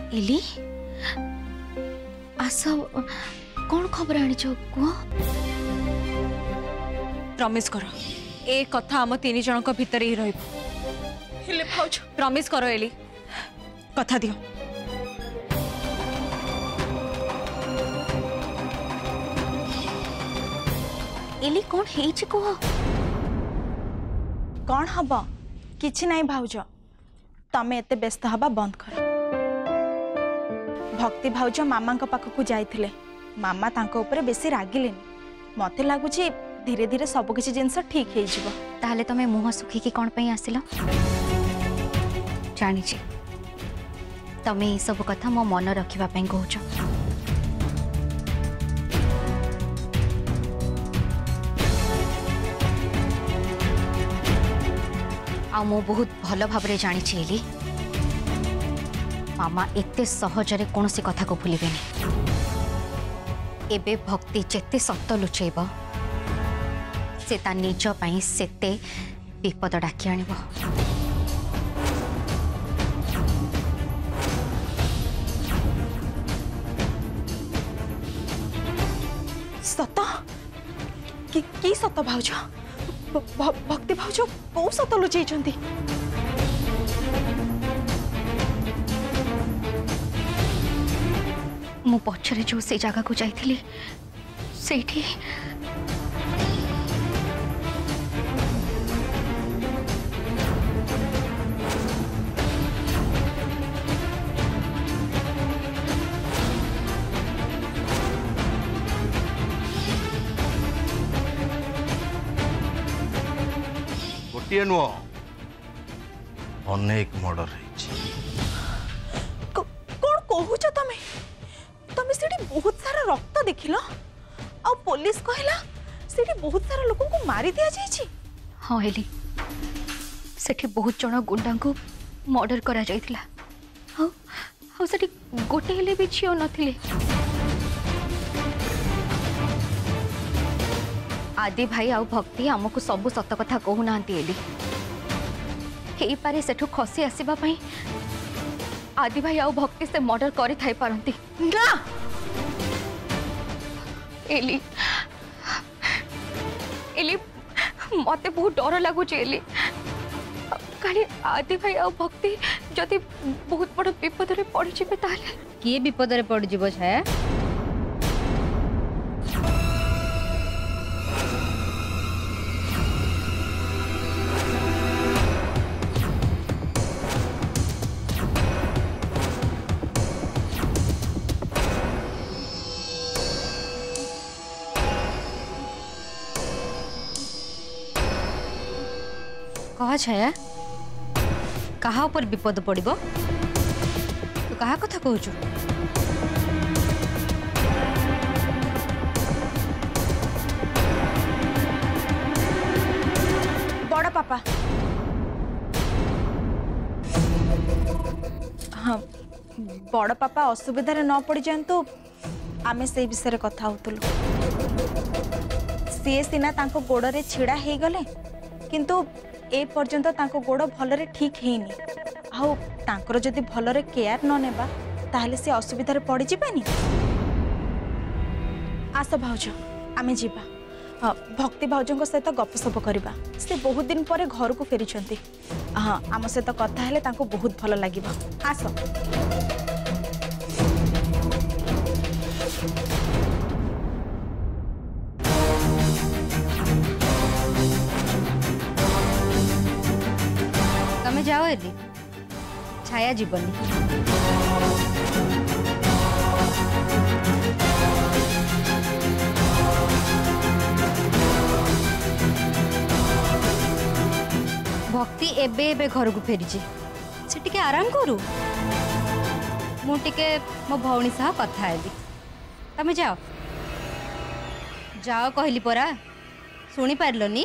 Eli आस कौन खबर आनिछ कुह promise करो ए कथा हम तीन जन भितर ही रहिबो प्रॉमिस करो एली कथा दियो एली कौन हेछि कुह कौन हम किछि नहीं भाउज तमे एते व्यस्त हवा बंद कर भक्ति भाउज मामा पाखक जाइथिले मामा तांको ऊपर बेसी रागिलेनी मते लागुछि धीरे धीरे सब किछि जिंस ठीक हे जिवो ताहले तमे मुह सुखी की कौन पई आसिलो जानी छी तमे ई सब कथा मो मन रखिबा पई कहउछ आ मो बहुत भल भाबरे जानी छी एली मामा एते सहजरे कौन सी कथा को भूलिबेनी एबे भक्ति जेते सत्य लुचेब से ता निज पई सेते विपद डाकी आनिब सत की सत भाउज भक्ति भाउज कौ सत लुचेइछंती मु पछरे जो से जगह को जाइथिली सेठी गोटे नुह अनेक मर्डर कौन कहूच तमे तमे सेठी बहुत सारा रक्त देखिल आ पुलिस कहला सेठी बहुत सारा लोगों को मारी दिया जाइछि हाँ एली सेठी बहुत जन गुंडा को मर्डर करा जाइथिला हाँ सेठी गोटे हेले भी झियो नथिले आदि भाई आउ भक्ति आमको सबु सत कथा कहू नांती एली हेई पारे सेठु खसी आसीबा पई आदि भाई आउ भक्ति से मर्डर करि थाई पारंती ना एली एली मते बहुत डर लागु एली काली आदि भाई आउ भक्ति जदि बहुत बड़ विपद रे पड़ जिबे ताले किए विपद रे पड़ जिवो छाया कहा छाया कहा ऊपर विपद पड़िबो तू कहा कथा कहूचु बड़ पापा हाँ बड़ पापा असुविधा रे न पड़ जातु आमे से विषय कथा होतलु सी सीना तांको गोड़ रे छिड़ा हे गले किंतु ए पर्यंत तांको गोड़ भलरे ठीक हेनी आउ तांकर जदि भलरे केयर न नेबा ताहले से असुविधा रे पड़ जिबानी आस भाउज आमे जीवा भक्ति भाउजंक सहित गपसप करबा से बहुत दिन पर घर को फेरी हाँ आम सहित कथा हेले तांको बहुत भल लागिबा आस तमे जाओ एली छाया जीवनी भक्ति एबे एबे घर को फेरी से टिके आराम करू मु टिके मो भौणी सह कथा हेबी तमे जाओ जाओ कहली परा सुनी पारलनी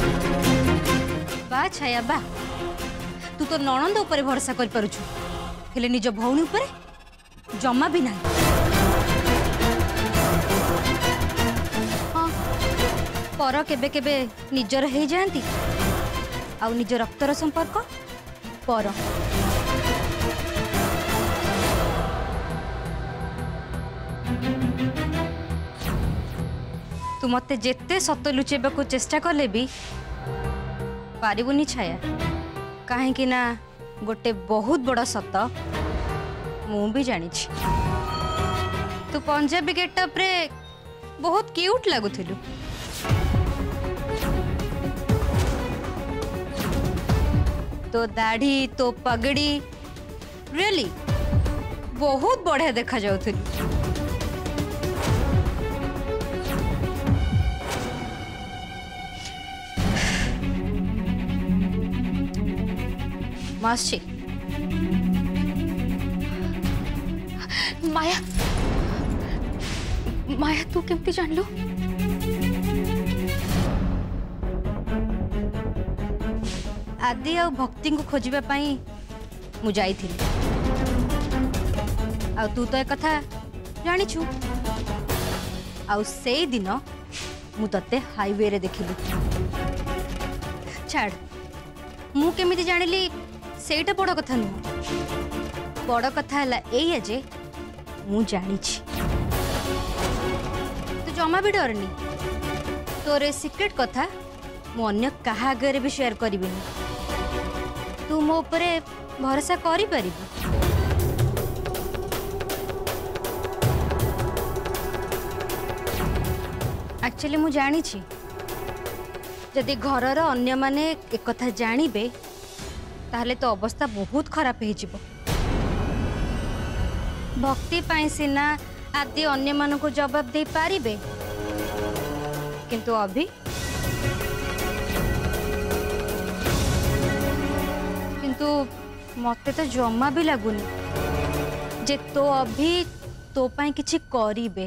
छाया बा तू तो नणंद ऊपर भरोसा कर पारुछु हेले निज भौणी उपरे जमा भी नहीं। हाँ पर केबे केबे निजर हो जाती आउ निज रक्तर संपर्क पर। तू मते जेते सत लुचेबा को चेष्टा कले भी पारिबुनी छाया, कहीं ना गोटे बहुत बड़ा सत मु भी जानी। तू पंजाबी गेटअप रे बहुत क्यूट लगुथिलु। तो दाढ़ी तो पगड़ी रियली बहुत बढ़िया देखा जाउथिलु। मासी माया माया तू केमती जान लो? आदि आ भक्ति को खोजिबा पाई मु जाइथिली। आ तू तो एक कथा जानी छु। आ से दिन मु तते हाईवे रे देखिली। छाड़ मु केमिति जानिली सेटा बड़ कथा नुह। बड़ कथा है एया जे मु जानी छी तू जमा भी डरनी। तोर सिक्रेट कथा मु अन्य कहा आगे भी शेयर करिबिनी। तू मो ऊपर भरोसा करि परिबु। एक्चुअली मु जानी छी जदि घरर अन्य माने एक कथा जानिबे ताहले तो अवस्था बहुत खराब हो जिवो। भक्ति पाई सिना आदि अन्य मानन को जवाब दे पारिबे, किंतु अभी किंतु मते तो जमा भी लगुनी जे तो अभी तो पाई किछि करिबे।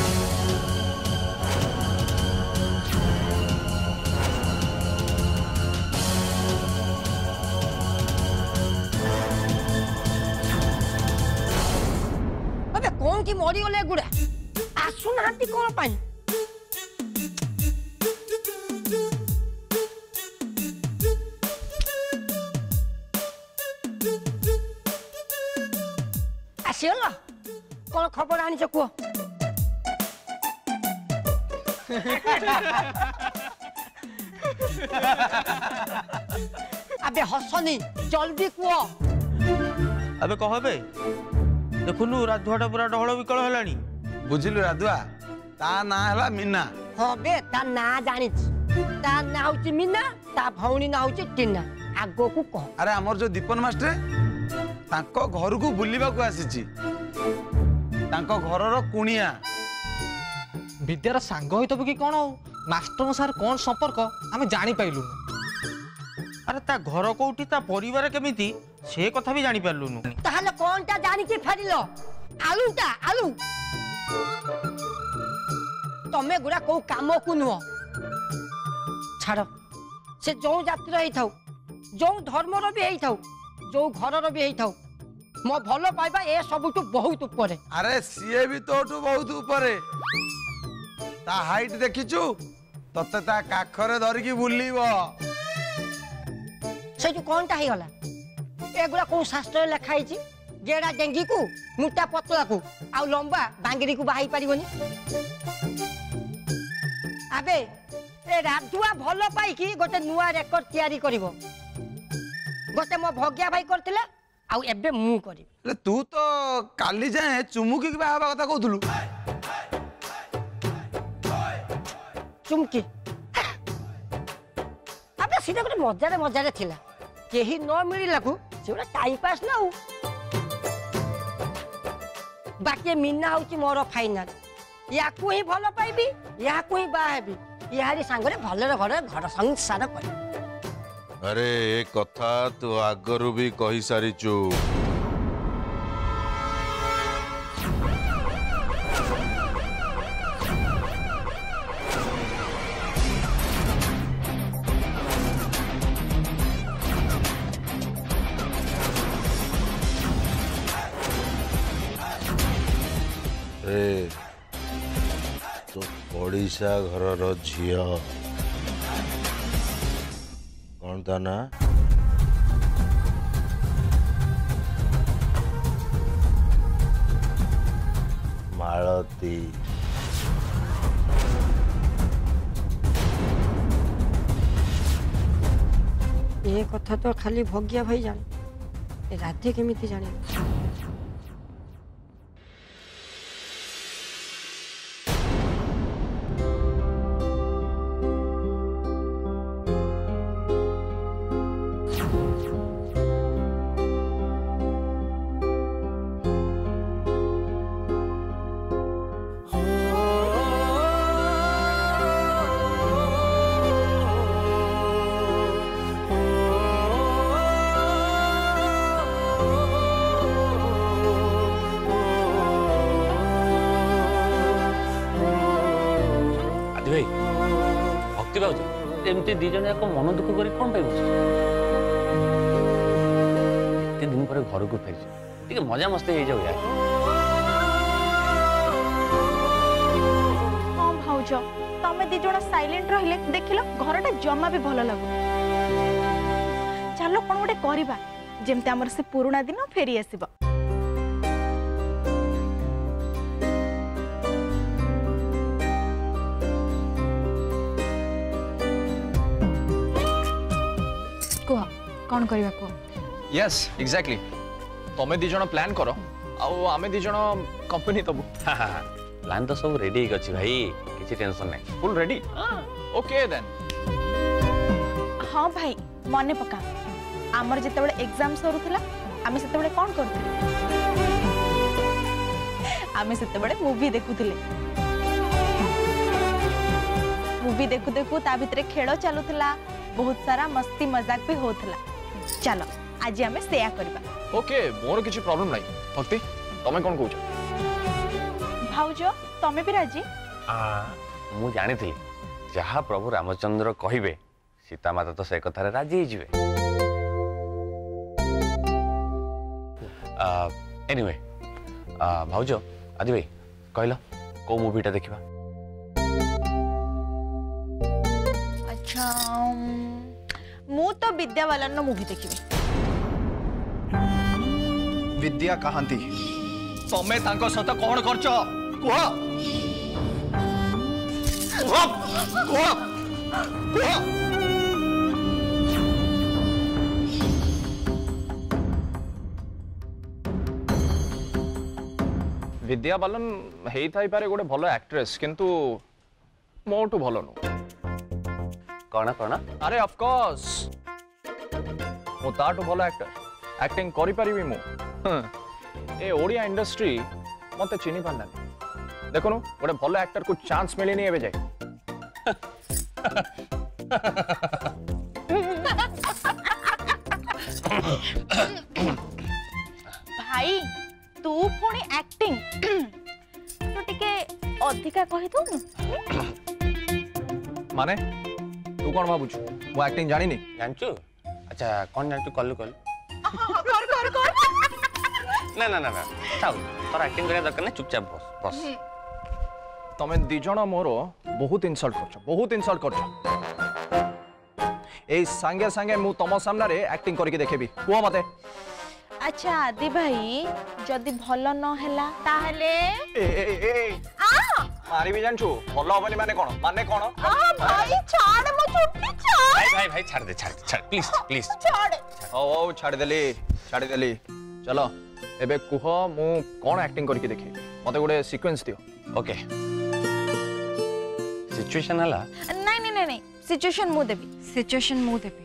कौन की मरीगले गुड़ा आसुना कौन पाई? आसीगला कौन खबर आनी कह? अबे हसनी जल्दी कह। अबे कह बे देखुनु राधुआटा पूरा डहल विकल है। बुझिलु राधुआ ता ना है मीना। हाँ बे ता ना जानी ता ना हूँ मीना ता भौणी ना हूँ टीना। आगो को कह। अरे आमर जो दीपन मास्टर तांको घर को बुलिबा को आसीची। तांको घरर कुणिया विद्यार सांग होइतो कि कोन मास्टर सार कोन संपर्क आमे जानि पाइलु। अरे ता घर कोठी ता परिवार केमिति से कथा भी जानि पारलुनु। ताहले कोनटा जानि कि फेरिलो? आलूटा आलू तमे गुडा को काम को नुह छाड़। से जो जाति रही थाउ जो धर्मर भी हेई थाउ जो घरर भी हेई थाउ मो भलो पाइबा ए सबुटु बहुत ऊपर। अरे सीए भी तोटू बहुत ऊपर। ता हाइट देखिचु तते ता काखरे धरिकी बुलीबो। से जो कोनटा हे गला एगुड़ा को शास्त्र लिखाई जेड़ा डेंगी को मोटा पतला को आ लंबा बांगरी को बाही पारिबनी। आबे ए राधुआ भलो पाई कि गोटे नुआ रेकर्ड तैयारी करिवो। गोटे मो भग्या भाई करथिले आ एबे मु करी। ले तू तो काली जाए चुमुकी के बाहा कथा कहथुलु। चुमकी आबे सीधा गोटे मजारे मजारे थिला केही न मिलिला को सेटा टाइम पास ना हो। बाकी मीना होची मोर फाइनल। या को ही भलो पाइबी या को ही बा हेबी यारी सांगरे भलरे घरे घर संसार कर। अरे एक कथा तू आगरू भी कही सारिचु। अरे तो पड़ीसा घर झियो कौन था ना मालती। ये कथा तो खाली भगिया भाई जाने राधे केमिति जाने। भक्ति भाज एमती दी जन मन दुख कर कौन पाइब एत दिन पर घर को फेरी मजा मस्ती हो जाऊ यार। हाँ भाउज तमें दी जण साइलेंट रहिले देखिल घरटा जमा भी भल लगु। चलो कौन गोटे करवा जेमती आमर से पुराना दिन फेरी आसीबा। कुह कौन करवा कुह। यस एग्जैक्टली तमें दी जण प्लान करो आउ आमे दी जण कंपनी तबु। प्लान तो सब रेडी अछि भाई किछि टेंशन नहीं फुल रेडी। Okay then. हाँ भाई मने पका आमर जिते एग्जाम सरुला आमे सेते कौन करते आमे सेते मूवी देखुले मूवी देखु देखु ता भितरे खेल चलुला बहुत सारा मस्ती मजाक भी होतला। चलो आज आमे सेया करबा। ओके मोर किछि प्रॉब्लम नाही। भक्ति तमे कोन कहू भाउजो तमे भी राजी। मु जानी थी जहाँ प्रभु रामचंद्र कहिबे सीता माता तो से कथारे राजी ही जिवे। एनीवे भाउजो आदि भाई कहलो को मूवीटा देखिबा। अच्छा मु तो विद्या बालन मूवी देखिबी। विद्या कहांती तमे तांको सत कोन करछो कुह कुह कुह कुह। विद्या बालन हेई थाई पारे गोटे भलो एक्ट्रेस किंतु मोटू भलो नु। कौन कौन अरे ऑफ कोर्स मो ताटू भलो एक्टर एक्टिंग करि परिबी मु। ए ओडिया इंडस्ट्री मते चिनी पांडानी देखो गोटे भलो एक्टर को चांस मिलेनी एबे जाय। भाई तू पुणी एक्टिंग तो टिके अधिका कहि दो माने तू कौन भाबुछु वो एक्टिंग जानी नी जानचू। अच्छा कौन जानचू कल्लू कल कर ना ना ना ना थाउ तोर एक्टिंग करे दरकार नै चुपचाप बस बस। तमे दी जण मोर बहुत इंसल्ट करछो ए संगे संगे मु तम सामना रे एक्टिंग करके देखेबी कुह मते। अच्छा आदि भाई जदि भल न हैला ताहले ए ए ए मारी भी जानछु भल होबनी माने कोन भाई छाड़ मो छुट्टी छाड़। भाई भाई छाड़ दे प्लीज प्लीज छाड़। ओ छाड़ देली चलो एबे कुह मु कोन एक्टिंग करके देखी मते गोटे सीक्वेंस दियो। ओके सिचुएशन हला नहीं सिचुएशन मु देबी।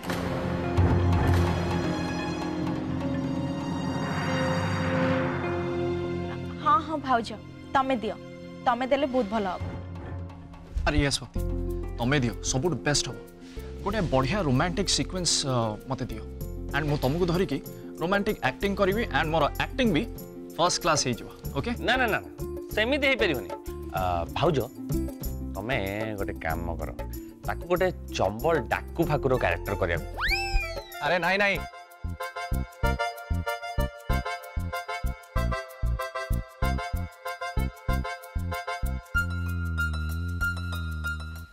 हाँ हाँ भाउज तमे दियो तमे देले बहुत भलो हो। अरे यस भक्ति तमे दियो सबुठ बेस्ट हो गोटे बढ़िया रोमांटिक सीक्वेंस मते दियो एंड मु तुमको धरि की रोमांटिक एक्टिंग करिवि एंड मोर एक्टिंग भी फर्स्ट क्लास हे जवा। ओके ना ना ना सेमिति हे परिबनी भाउजो तमे गोटे काम करो ताको गोटे चंबल डाकू फाकुर कैरेक्टर करिया। अरे नहीं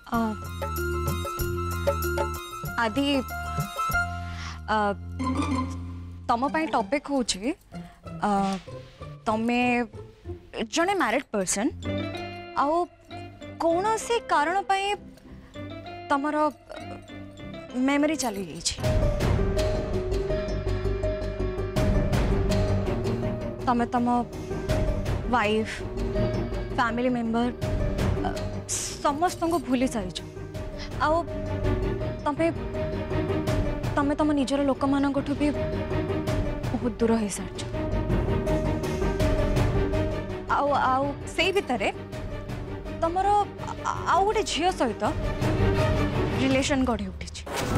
आदि तम टॉपिक हूँ तमे जड़े मैरिड पर्सन आओ कौन से कारण पाई तमर मेमोरी चली गई तमे तम वाइफ फैमिली मेंबर समस्त को भूली सारी आओ तमे तमे तम निजर लोक मान भी बहुत दूर हो सारी आउ से भितर तमर आउ गोटे झील सहित रिलेशन गढ़ी उठी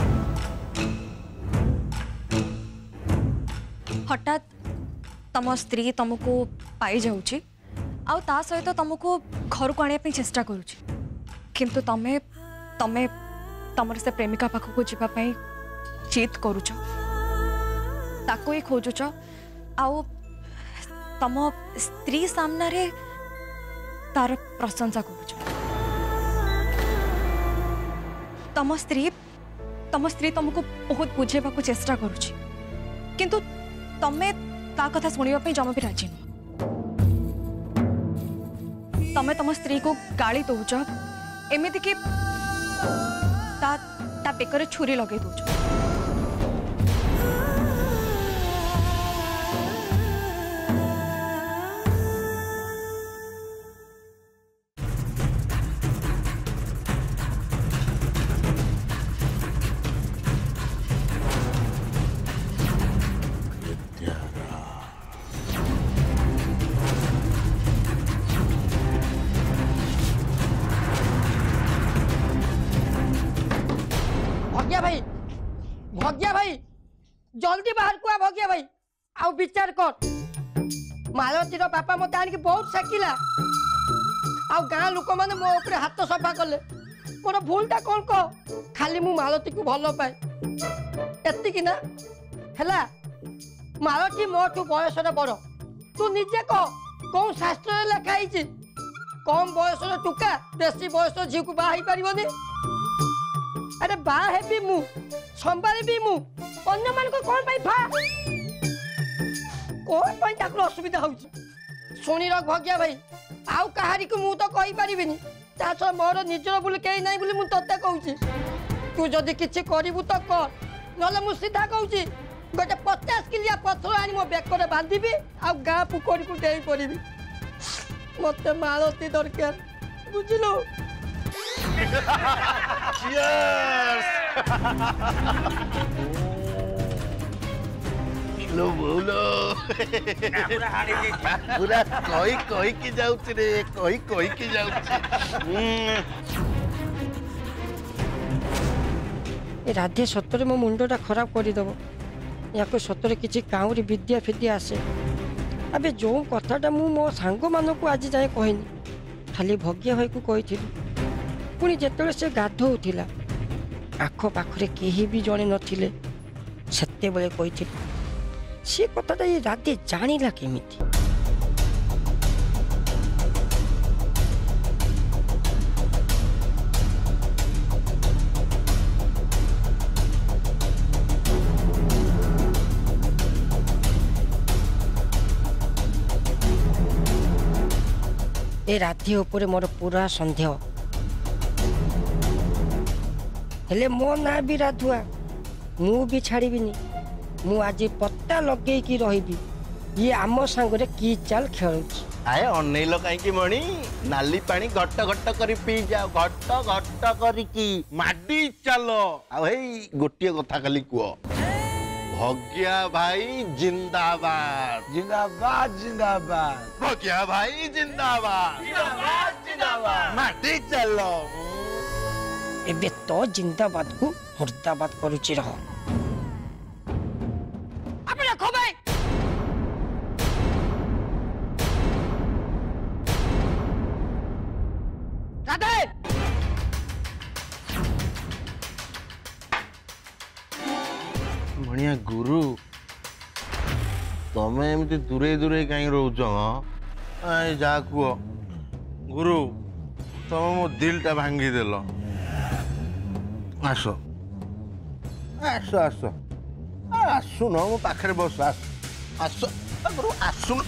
हठात तम स्त्री तुमको पाई जाऊँगी आउ ता सहित तुमको घर को आने चेष्टा करुच्ची किंतु तमे तमे तमर से प्रेमिका पाखक जावाई चित करुच ताको ही खोजुच आउ तम स्त्री सामना रे तार प्रशंसा करुच तम स्त्री तुमको बहुत बुझेबा को चेष्टा करुच्ची किंतु तमे ता कथा सुनिबा जमा भी राजी नुह तमे तम स्त्री को गाली दौच एमती कि ता बेकर छुरी लगे दौच भग्या भाई जल्दी बाहर को आ भग्या भाई आउ विचार कर मालतीर बापा मत आनिक बहुत साकिला आउ गाँ लोक मैंने मो ऊपर हाथ सफा कले मोर भूलटा कौन कह खाली मु मालती को भल पाए एतिकी ना हैला मालती मोठू बयस बड़ तू निजे कह कौन शास्त्र लिखाई कम बयस टुका बेसी बयस झील को बाहर पारनी अरे बाहेबी मु संभाली मु अन्य मान को कौन पाई फा कौन पाई ताकरो असुविधा होउची सुनी रख भग्या भाई आउ कहारी को मु तो कहि परिबिनी ता छ मोर निजर बुल केई नाही बुली मु तते कहूची तू जदी किछि करिवु तो कर नले मु सीधा कहूची गोटे 50 किलिया पत्थर आनी मो बैक करे बांधीबी आ गां पुकोरी को देई परिबी मते मालती दरकार बुझिलो Cheers! लो बोलो पूरा कही की जाउछ रे कही की जाउछ ए राधे सतरे मो मुंडटा खराब करदेव या सतरे किसी काउरी विद्या फिद्या आसे अबे जो कथाटा मु मो सांग मानक आज जाए कहनी खाली भग्या भाई को कही पुणी जिते से गाधौला आख पाखरे केही भी जणे नथिले सेते बेले कही सी कथाटा ये राधे जानिला केमिति ए राधे उपरे मोर पूरा संदेह हेले मो ना भी राधुआ मु भी छाड़बीनी मु आज पत्ता लगे कि रही ये आम सांगरे की चाल खेलुची आए अनेल कहीं मणि नाली पानी घट घट कर पी जाओ घट घट करिकी माडी चलो आ भाई गोटिए कथा खाली कुओ भग्या भाई जिंदाबाद जिंदाबाद जिंदाबाद भग्या भाई जिंदाबाद जिंदाबाद जिंदाबाद माडी चलो एबे तो जिंदाबाद को मुर्दाबाद करुची रह अपना खो भाई राधे बढ़िया गुरु तमें एमती दूरे दूरे कहीं रोच जा कह गुरु तुम मो दिलटा भांगी देल आस आस आस आसुन मो पाखे बस आस आस गुरु आसुन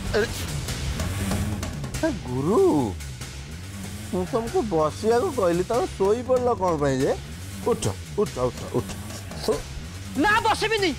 गुरु ମୁଁ ତମକୁ ବସିବାକୁ କହିଲି ତମେ ଶୋଇ ପଡିଲ କଣ ପାଇଁ ଯେ ଉଠ ଉଠ ଉଠ ଉଠ ନା ବସିବିନି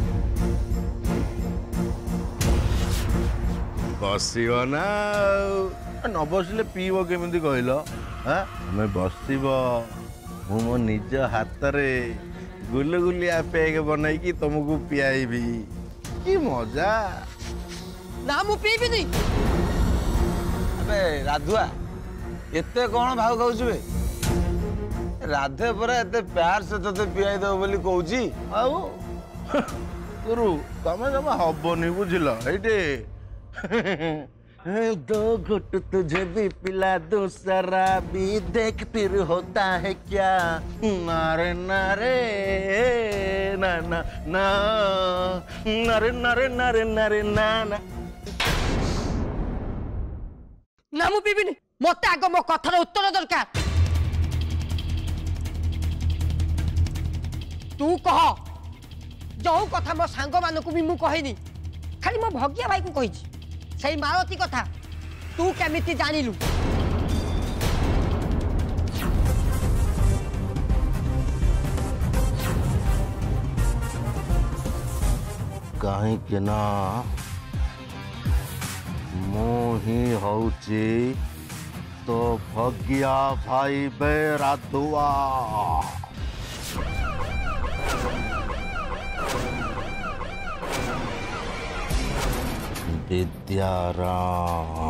ବସିବ ନା ନ ବସିଲେ ପିଇବ କେମିତି କହିଲ ତମେ ବସିବ ମୁଁ ମୋ ନିଜ ହାତରେ ଗୁଲଗୁଲିଆ ପେକ୍ ବନେଇକି ତମକୁ ପିଆଇବି କି ମଜା ନା ମୁଁ ପିଇବିନି ଆରେ ରାଧୁଆ एते कौन भाव खाऊची बे राधे पर एते प्यार से तते पियाई दो बोली कहूची आउ गुरु तमे जमा हबनी बुझिल एटे दो घुट तुझे भी पिला दो शराबी देख फिर होता है क्या नारे नारे ना ना ना नारे नारे नारे नारे ना ना ना मु पीबिनी मत आग मो कथार उत्तर दरकार तू कह जो कथा मो सांग मानक भी मु कहनी खाली मो भगिया भाई को कही से मालती कथा तू केमिति जानिलु कहीं के ना मु ही होची तो भगिया भाई बे राधुआ विद्याराम